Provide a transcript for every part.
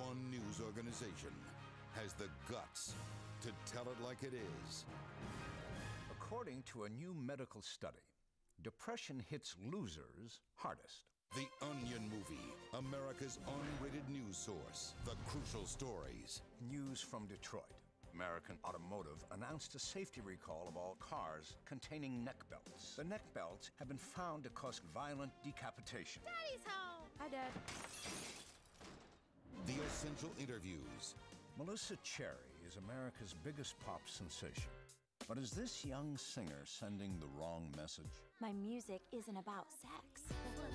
one news organization has the guts to tell it like it is. According to a new medical study, depression hits losers hardest. The Onion Movie, America's unrated news source. The crucial stories. News from Detroit. American Automotive announced a safety recall of all cars containing neck belts. The neck belts have been found to cause violent decapitation. Daddy's home! Hi, Dad. The essential interviews. Melissa Cherry is America's biggest pop sensation. But is this young singer sending the wrong message? My music isn't about sex.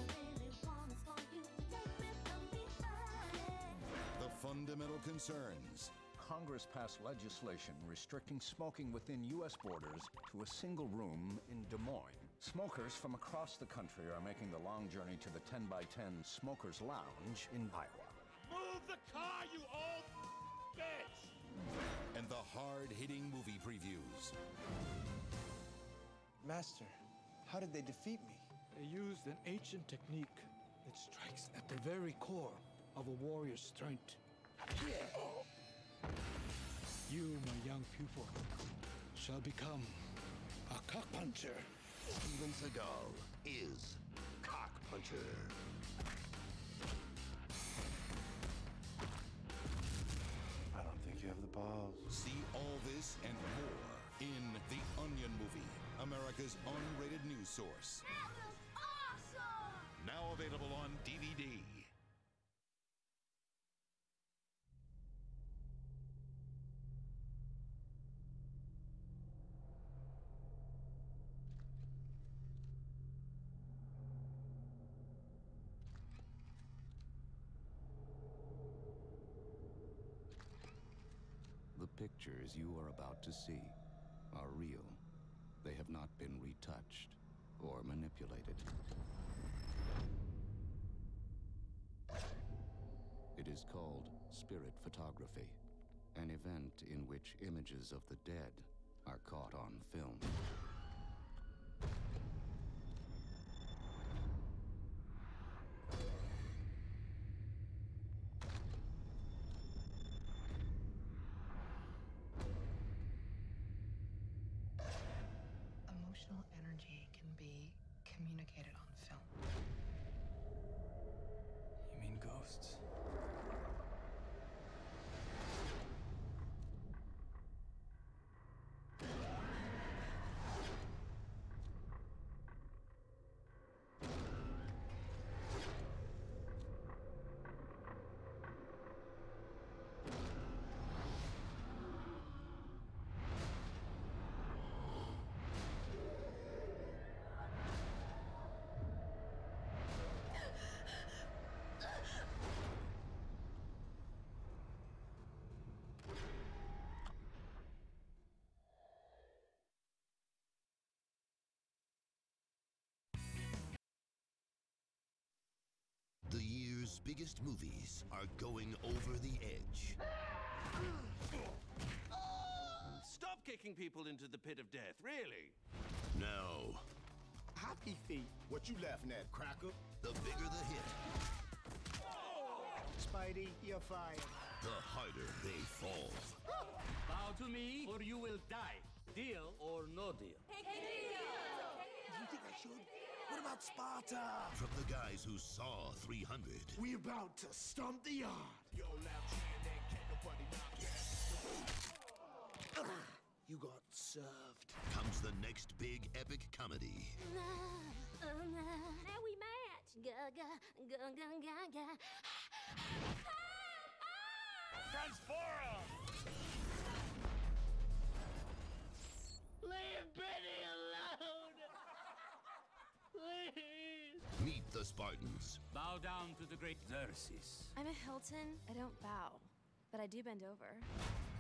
The fundamental concerns. Congress passed legislation restricting smoking within U.S. borders to a single room in Des Moines. Smokers from across the country are making the long journey to the 10x10 Smokers Lounge in Iowa. Move the car, you old bitch! And the hard-hitting movie previews. Master, how did they defeat me? They used an ancient technique that strikes at the very core of a warrior's strength. You, my young pupil, shall become a cockpuncher. Steven Seagal is Cockpuncher. I don't think you have the balls. See all this and more in The Onion Movie, America's unrated news source. That was awesome! Now available on DVD. The pictures you are about to see are real. They have not been retouched or manipulated. It is called spirit photography, an event in which images of the dead are caught on film. Emotional energy can be communicated on film. You mean ghosts? The year's biggest movies are going over the edge. Stop kicking people into the pit of death, really. Now, Happy feet. what you laughing at, Cracker? The bigger the hit, Spidey, you're fired. the harder they fall. Bow to me, or you will die. Deal or no deal? Do you think I should? What about Sparta? From the guys who saw 300, We about to stomp the yard. You got served. comes the next big epic comedy. Now we match. Ga ga ga ga ga ga. Transform! Leave Benny alone! Please! Meet the Spartans. Bow down to the great Xerxes. I'm a Hilton. I don't bow, but I do bend over.